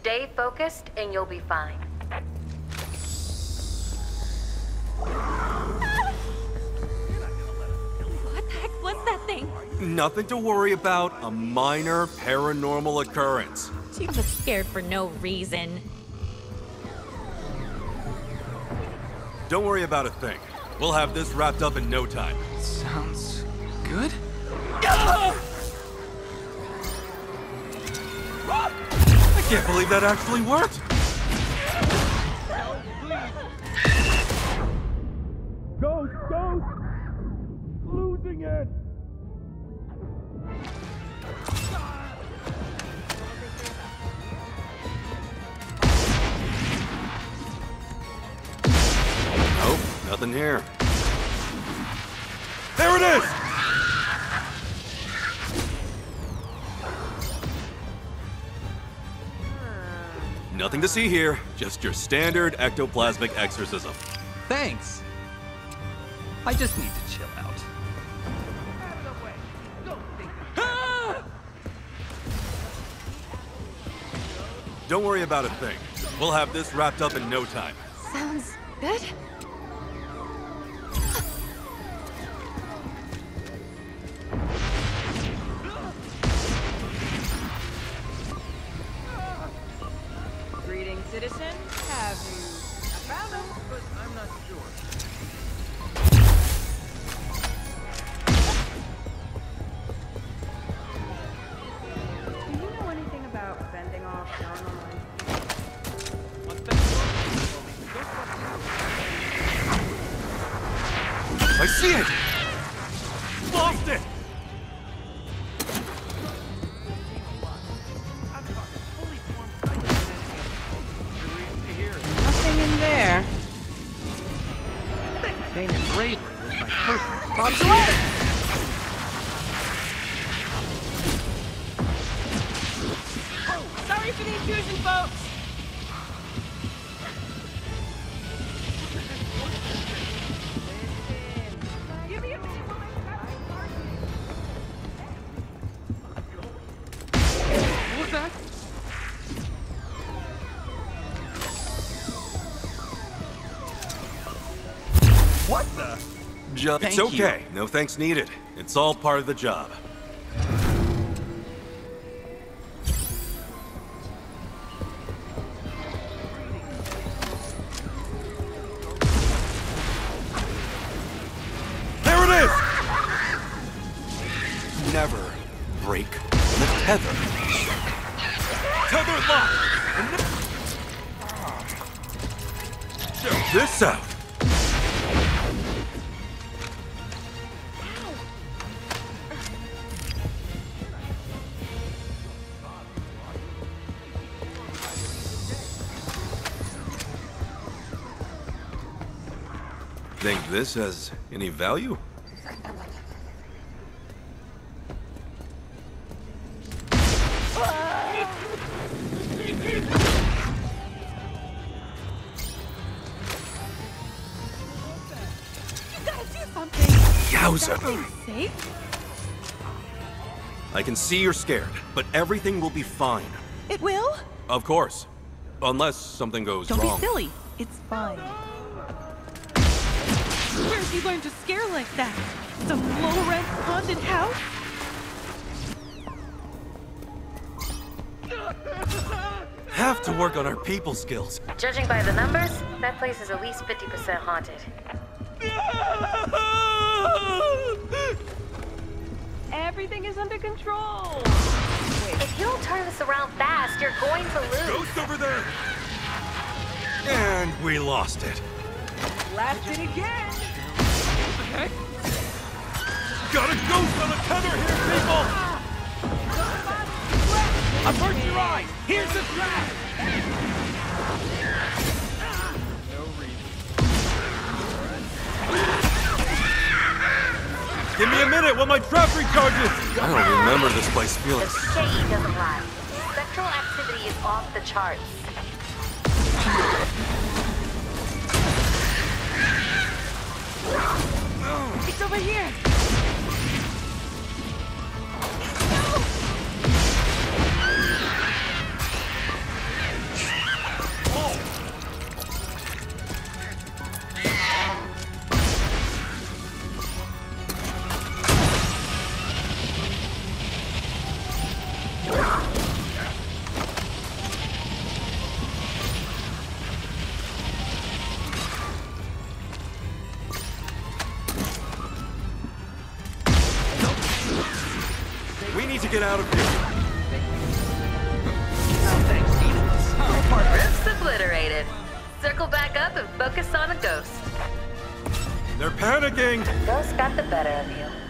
Stay focused and you'll be fine. What the heck was that thing? Nothing to worry about. A minor paranormal occurrence. She was scared for no reason. Don't worry about a thing. We'll have this wrapped up in no time. Sounds good? I can't believe that actually worked! Ghost! Losing it! Nope, nothing here. There it is! Nothing to see here, just your standard ectoplasmic exorcism. Thanks. I just need to chill out. Don't worry about a thing. We'll have this wrapped up in no time. Sounds good? Greetings, citizen. Have you... I found him, but I'm not sure. Do you know anything about fending off paranormal I see it! Lost it! Nothing in there. Damon Raven was my first Bob's away! Oh, sorry for the intrusion, folks! Give me a minute, woman. What was that? What the? It's Thank you. okay. No thanks needed. It's all part of the job. There it is! Never break the tether. Tether lock! Check this out! Think this has any value? Yowza! Safe? I can see you're scared, but everything will be fine. It will? Of course. Unless something goes Don't wrong. be silly. It's fine. Where'd you learn to scare like that? Some low-rent haunted house? Have to work on our people skills. Judging by the numbers, that place is at least 50% haunted. Everything is under control. If you don't turn this around fast, you're going to lose. Ghost over there! And we lost it. Blast it again. Got a ghost on a tether here, people! Avert your eyes! Here's the trap! Give me a minute while my trap recharges! I don't remember this place feeling. The PKE doesn't lie. Spectral activity is off the charts. It's over here. out of here. Oh, thanks, Steve. Sorry, partner. Roof's obliterated. Circle back up and focus on a ghost. They're panicking! Ghost got the better of you.